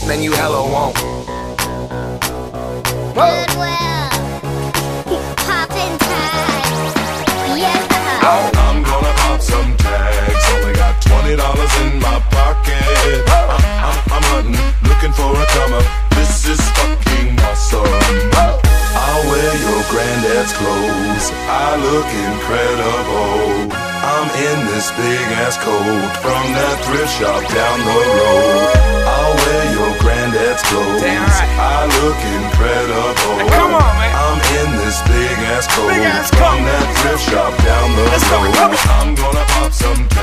then you hella won't. Goodwill, poppin' tags, yeah. I'm gonna pop some tags. Only got $20 in my pocket. I'm hunting, looking for a comer. This is fucking awesome. I'll wear your granddad's clothes. I look incredible. I'm in this big ass coat from that thrift shop down the road. I'll wear your granddad's clothes. Damn right. I look incredible. Now come on, man. I'm in this big ass coat Big ass from coat. that thrift shop down the Let's go, road. come on. I'm gonna pop some